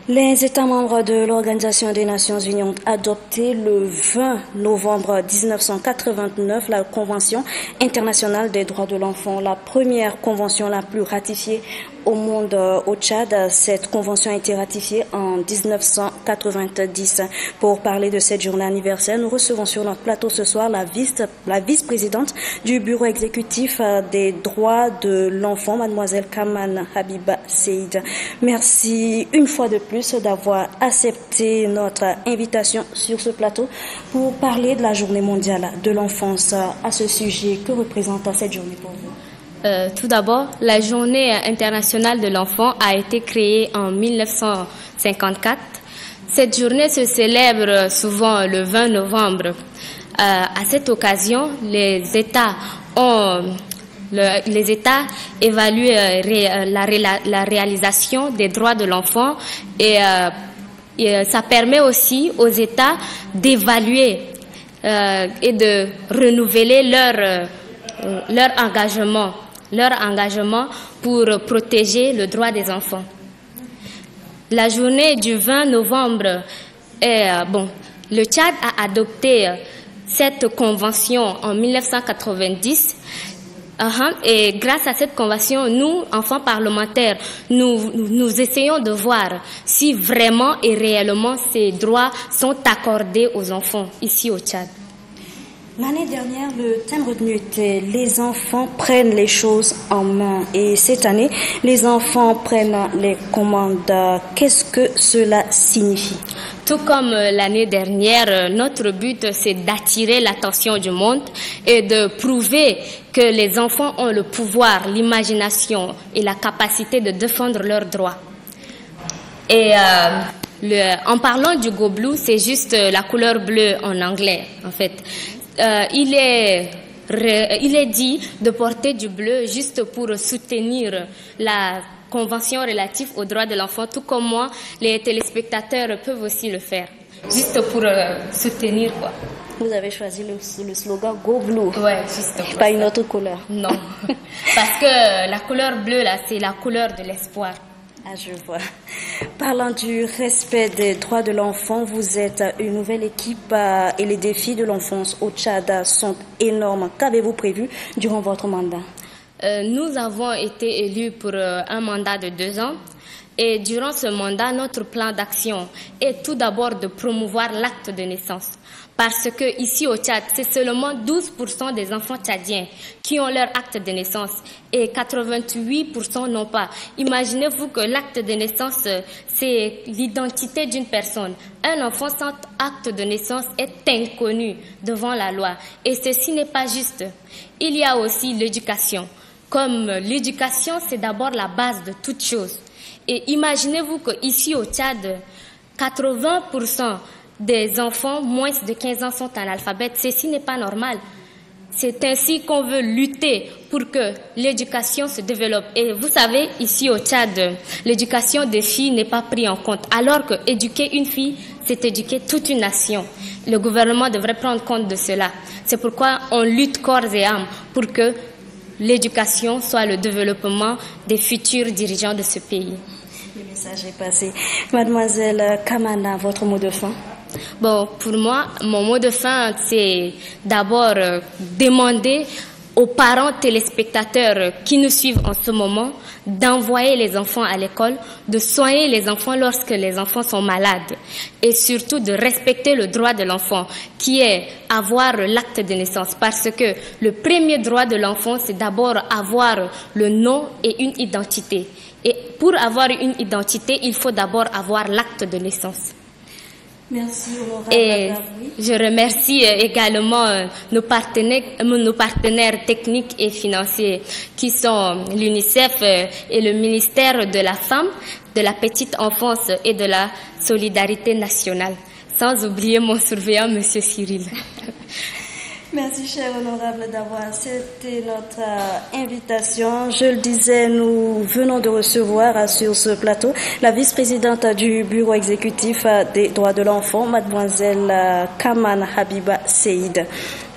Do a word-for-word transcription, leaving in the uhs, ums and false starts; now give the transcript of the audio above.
Les États membres de l'Organisation des Nations Unies ont adopté le vingt novembre mille neuf cent quatre-vingt-neuf la Convention internationale des droits de l'enfant, la première convention la plus ratifiée au monde au Tchad. Cette convention a été ratifiée en mille neuf cent quatre-vingt-dix. Pour parler de cette journée anniversaire, nous recevons sur notre plateau ce soir la vice, la vice-présidente du bureau exécutif des droits de l'enfant, mademoiselle Kaman Habiba Seyd. Merci une fois de plus d'avoir accepté notre invitation sur ce plateau pour parler de la journée mondiale de l'enfance. À ce sujet, que représente cette journée pour vous? Euh, tout d'abord, la journée internationale de l'enfant a été créée en mille neuf cent cinquante-quatre. Cette journée se célèbre souvent le vingt novembre. Euh, à cette occasion, les États ont Le, les États évaluent euh, ré, la, la, la réalisation des droits de l'enfant et, euh, et euh, ça permet aussi aux États d'évaluer euh, et de renouveler leur, euh, leur engagement, leur engagement pour protéger le droit des enfants. La journée du vingt novembre est euh, bon. Le Tchad a adopté euh, cette convention en mille neuf cent quatre-vingt-dix. Uh-huh. Et grâce à cette convention, nous, enfants parlementaires, nous, nous, nous essayons de voir si vraiment et réellement ces droits sont accordés aux enfants ici au Tchad. L'année dernière, le thème retenu était « Les enfants prennent les choses en main ». Et cette année, les enfants prennent les commandes. Qu'est-ce que cela signifie? Tout comme l'année dernière, notre but, c'est d'attirer l'attention du monde et de prouver que les enfants ont le pouvoir, l'imagination et la capacité de défendre leurs droits. Et euh, le, en parlant du Go Blue, c'est juste la couleur bleue en anglais, en fait. Euh, il est, il est dit de porter du bleu juste pour soutenir la convention relative aux droits de l'enfant, tout comme moi, les téléspectateurs peuvent aussi le faire, juste pour euh, soutenir quoi. Vous avez choisi le, le slogan Go Blue. Ouais, juste. Pas une autre couleur. Non, parce que la couleur bleue là, c'est la couleur de l'espoir. Ah, je vois. Parlant du respect des droits de l'enfant, vous êtes une nouvelle équipe euh, et les défis de l'enfance au Tchad sont énormes. Qu'avez-vous prévu durant votre mandat? Euh, nous avons été élus pour euh, un mandat de deux ans et durant ce mandat, notre plan d'action est tout d'abord de promouvoir l'acte de naissance. Parce que ici au Tchad, c'est seulement douze pour cent des enfants tchadiens qui ont leur acte de naissance et quatre-vingt-huit pour cent n'ont pas. Imaginez-vous que l'acte de naissance, c'est l'identité d'une personne. Un enfant sans acte de naissance est inconnu devant la loi. Et ceci n'est pas juste. Il y a aussi l'éducation. Comme l'éducation, c'est d'abord la base de toute chose. Et imaginez-vous qu'ici au Tchad, quatre-vingts pour cent des enfants moins de quinze ans sont analphabètes. Ceci n'est pas normal. C'est ainsi qu'on veut lutter pour que l'éducation se développe. Et vous savez, ici au Tchad, l'éducation des filles n'est pas prise en compte. Alors que éduquer une fille, c'est éduquer toute une nation. Le gouvernement devrait prendre compte de cela. C'est pourquoi on lutte corps et âme pour que l'éducation soit le développement des futurs dirigeants de ce pays. Le message est passé. Mademoiselle Kamana, votre mot de fin? Bon, pour moi, mon mot de fin, c'est d'abord euh, demander aux parents téléspectateurs qui nous suivent en ce moment d'envoyer les enfants à l'école, de soigner les enfants lorsque les enfants sont malades et surtout de respecter le droit de l'enfant qui est avoir l'acte de naissance parce que le premier droit de l'enfant, c'est d'abord avoir le nom et une identité. Et pour avoir une identité, il faut d'abord avoir l'acte de naissance. Merci, honorable. Et je remercie également nos partenaires, nos partenaires techniques et financiers qui sont l'UNICEF et le ministère de la Femme, de la Petite Enfance et de la Solidarité nationale. Sans oublier mon surveillant, Monsieur Cyril. Merci, cher honorable, d'avoir accepté notre euh, invitation. Je le disais, nous venons de recevoir euh, sur ce plateau la vice-présidente du bureau exécutif euh, des droits de l'enfant, mademoiselle euh, Kaman Habiba Seyd.